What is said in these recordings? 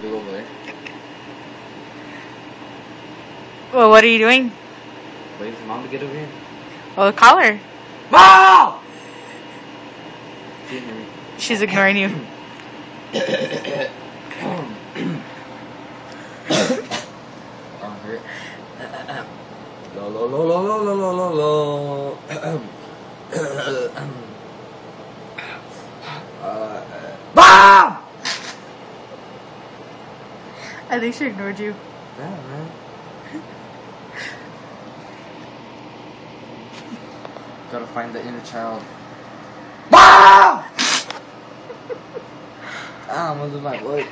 Look over there. Well, what are you doing? Waiting for Mom to get over here. Well, call her. Mom! She's ignoring you. Arm hurt. Lo lo lo lo lo lo lo lo lo. Mom! I think she ignored you. Yeah, man. Gotta find the inner child. Mom! I'm gonna lose my voice.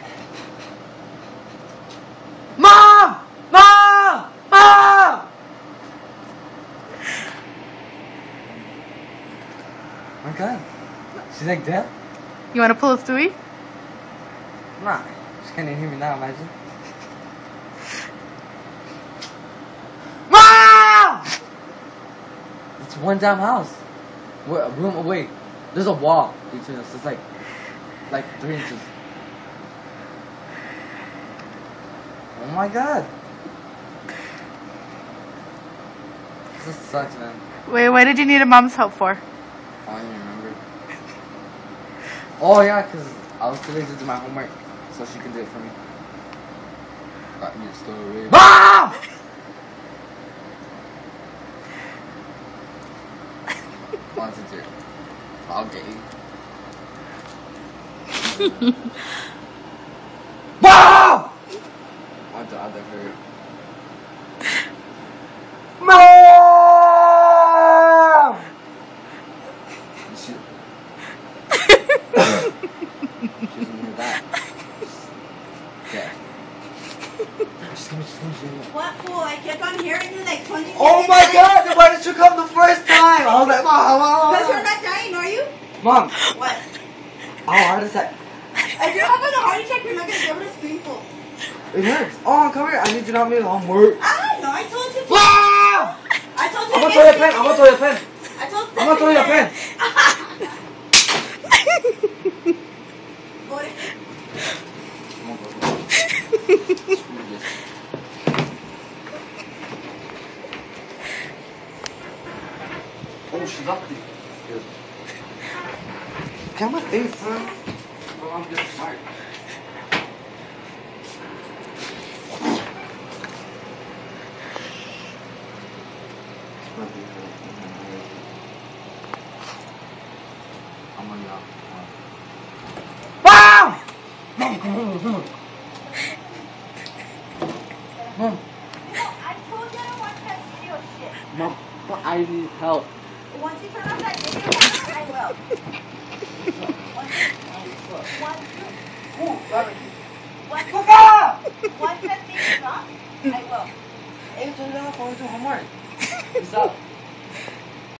Mom! Mom! Mom! My God. She's like deaf? You want to pull a Stewie? Nah. She can't even hear me now, imagine. Mom! It's one damn house. We're a room away. There's a wall between us. It's like 3 inches. Oh my God. This sucks, man. Wait, what did you need a mom's help for? I don't even remember. Oh yeah, because I was too lazy to do my homework, so she can do it for me. Got me a story. Mom! Wants to do it. I'll get you. Mom! Want to other her. Mom! She doesn't hear that. Yeah. She's coming. What fool? I kept on hearing you like 20 minutes. Oh my God! Then why did you come the first time? I was like, Mom. Because you're not dying, are you? Mom. What? Oh, heart attack. If you're having a heart attack, you're not going to give it a spoonful. It hurts. Oh, come here. I need you to help me with homework. I know. I told you to. Ah! I told you I'm to gonna throw your pen. I'm gonna throw your pen. I told I'm gonna throw your pen. Go to- Oh, she's up there. Good. Look at my face, son. Oh, I'm just smart. I'm on you. Mom! Mom, come on. Mom. I told you I don't want that video shit. Mom, but I need help. Once you turn off that video, I will. Once that thing is off, I will. Hey, turn it off. I want to do homework. Peace out.